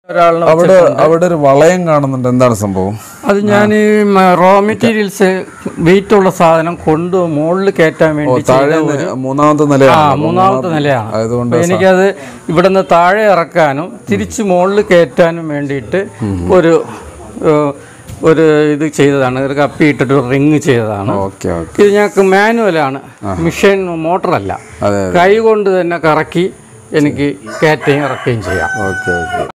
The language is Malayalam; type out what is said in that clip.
അവിടെ ഒരു വളയം കാണുന്നുണ്ട്, എന്താണ് സംഭവം? അത് ഞാൻ റോ മെറ്റീരിയൽസ് വെയിറ്റ് ഉള്ള സാധനം കൊണ്ട് മുകളിൽ കയറ്റാൻ വേണ്ടി മൂന്നാമത്തെ നിലയാണ്. അതുകൊണ്ട് എനിക്കത് ഇവിടുന്ന് താഴെ ഇറക്കാനും തിരിച്ച് മുകളിൽ കയറ്റാനും വേണ്ടിയിട്ട് ഒരു ഇത് ചെയ്തതാണ്. ഒരു കപ്പി ഇട്ടിട്ട് റിങ് ചെയ്തതാണ്. ഇത് ഞങ്ങൾക്ക് മാനുവലാണ്, മിഷൻ മോട്ടറല്ല. കൈ കൊണ്ട് തന്നെ കറക്കി എനിക്ക് കയറ്റുകയും ഇറക്കുകയും ചെയ്യാം.